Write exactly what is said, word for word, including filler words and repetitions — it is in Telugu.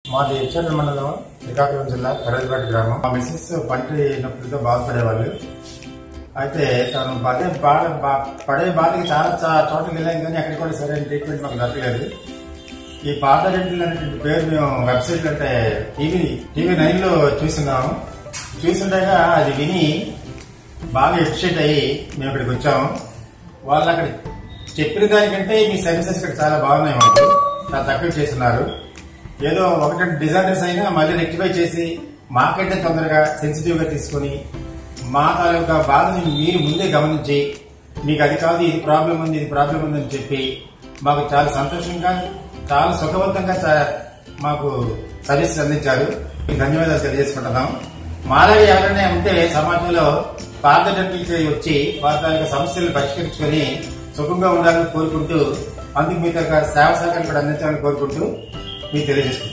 మాది ఇచ్చర్ల మండలం శ్రీకాకుళం జిల్లా హైదరాబాద్ గ్రామం. మా మిస్సెస్ పంటి నొప్పులతో బాధపడేవాళ్ళు. అయితే తను పదే బాధ పడే బాధకి చాలా చోట్లకి వెళ్ళాం, కానీ అక్కడ కూడా సరైన ట్రీట్మెంట్ మాకు దొరకలేదు. ఈ పార్థ డెంటల్ అనేటువంటి పేరు మేము వెబ్సైట్ అంటే టీవీ టీవీ నైన్ లో చూస్తున్నాము. చూస్తుండగా అది విని బాగా ఎక్సైట్ అయ్యి మేము ఇక్కడికి వచ్చాము. వాళ్ళు అక్కడ చెప్పిన దానికంటే మీ సర్వీసెస్ ఇక్కడ చాలా బాగున్నాయి, మాకు చాలా తక్కువ చేస్తున్నారు. ఏదో ఒకటి డిజార్డర్స్ అయినా మళ్ళీ రెక్టిఫై చేసి మాకంటే తొందరగా సెన్సిటివ్ గా తీసుకుని మా తాలూకా బాధని మీరు ముందే గమనించి మీకు అది కాదు, ఇది ప్రాబ్లం ఉంది, ఇది ప్రాబ్లం ఉంది అని చెప్పి మాకు చాలా సంతోషంగా చాలా సుఖవంతంగా మాకు సర్వీసెస్ అందించారు. ధన్యవాదాలు తెలియజేసుకుంటున్నాం. మాలాగే ఎవరైనా ఉంటే సమాజంలో పార్థ డెంటల్కి వచ్చి వారి తాలూకా సమస్యలను పరిష్కరించుకొని సుఖంగా ఉండాలని కోరుకుంటూ, అందుకు మీ సేవ సహకారం కూడా అందించాలని కోరుకుంటూ మీకు తెలియజేసుకుంటాం.